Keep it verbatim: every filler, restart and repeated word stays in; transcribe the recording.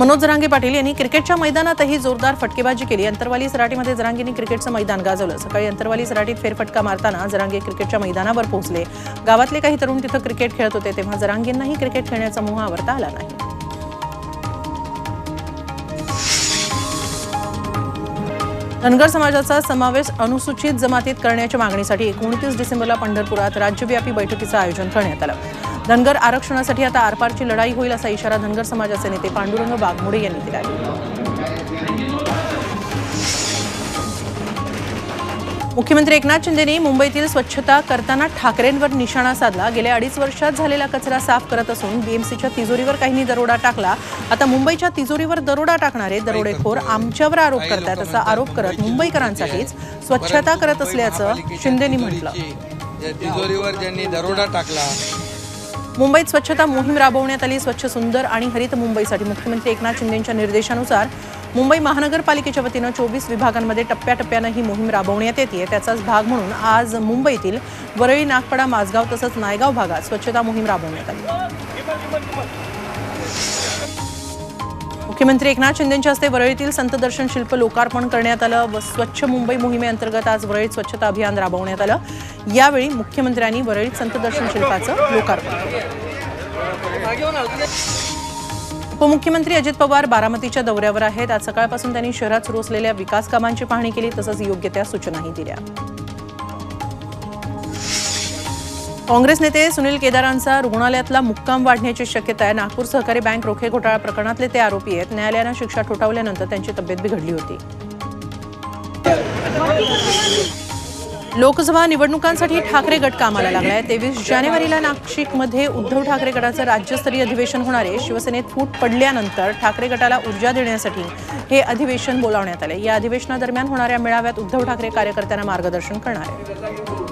मनोज जरांगे पाटील यांनी क्रिकेटच्या मैदानातही जोरदार फटकेबाजी केली। अंतरवाली सराटीमध्ये जरांगेंनी क्रिकेटचं मैदान गाजवलं। सकाळी अंतरवाली सराटीत फेरफटका मारताना जरांगे क्रिकेटच्या मैदानावर पोहोचले। गावातले काही तरुण तिथं क्रिकेट खेळत होते तेव्हा जरांगेंनाही क्रिकेट खेळण्याचा मोह आवरता आला नाही। धनगर समाजाचा समावेश अनुसूचित जमातीत करण्याच्या मागणीसाठी एकोणतीस डिसेंबरला पंढरपुरात राज्यव्यापी बैठकीचं आयोजन करण्यात आलं। धनगर आरक्षणासाठी आता आरपारची लढाई होईल असा इशारा धनगर समाजाचे नेते पांडुरंग वाघमोडे यांनी दिला आहे। मुख्यमंत्री एकनाथ शिंदेंनी मुंबईतील स्वच्छता करताना ठाकरेंवर निशाणा साधला। गेल्या अडीच वर्षात झालेला कचरा साफ करत असून बीएमसीच्या तिजोरीवर काहींनी दरोडा टाकला। आता मुंबईच्या तिजोरीवर दरोडा टाकणारे दरोडेखोर आमच्यावर आरोप करतात असा आरोप करत मुंबईकरांसाठीच स्वच्छता करत असल्याचं शिंदेंनी म्हटलं। तिजोरीवर ज्यांनी दरोडा टाकला। मुंबईत स्वच्छता मोहीम राबवण्यात आली। स्वच्छ सुंदर आणि हरित मुंबईसाठी मुख्यमंत्री एकनाथ शिंदेंच्या निर्देशानुसार मुंबई महानगरपालिकेच्या वतीनं चोवीस विभागांमध्ये टप्प्याटप्प्यानं ही मोहीम राबवण्यात येते। त्याचाच भाग म्हणून आज मुंबईतील वरळी, नागपाडा, माझगाव तसंच नायगाव भागात स्वच्छता मोहीम राबवण्यात आली। मुख्यमंत्री एकनाथ शिंदेंच्या हस्ते वरळीतील संत दर्शन शिल्प लोकार्पण करण्यात आलं व स्वच्छ मुंबई मोहिमेअंतर्गत आज वरळीत स्वच्छता अभियान राबवण्यात आलं। यावेळी मुख्यमंत्र्यांनी वरळीत संत दर्शन शिल्पाचं लोकार्पण केलं। उपमुख्यमंत्री अजित पवार बारामतीच्या दौऱ्यावर आहेत। आज सकाळपासून त्यांनी शहरात सुरू असलेल्या विकास कामांची पाहणी केली तसंच योग्य त्या सूचनाही दिल्या। काँग्रेस नेते सुनील केदारांचा रुग्णालयातला मुक्काम वाढण्याची शक्यता आहे। नागपूर सहकारी बँक रोखे घोटाळा प्रकरणातले ते आरोपी आहेत। न्यायालयानं शिक्षा ठोठावल्यानंतर त्यांची तब्येत बिघडली होती। लोकसभा निवडणुकांसाठी ठाकरे गट कामाला लागलाय। तेवीस जानेवारीला नाशिकमध्ये उद्धव ठाकरे गटाचं राज्यस्तरीय अधिवेशन होणार आहे। शिवसेनेत फूट पडल्यानंतर ठाकरे गटाला ऊर्जा देण्यासाठी हे अधिवेशन बोलावण्यात आले। या अधिवेशनादरम्यान होणाऱ्या मेळाव्यात उद्धव ठाकरे कार्यकर्त्यांना मार्गदर्शन करणार आहेत।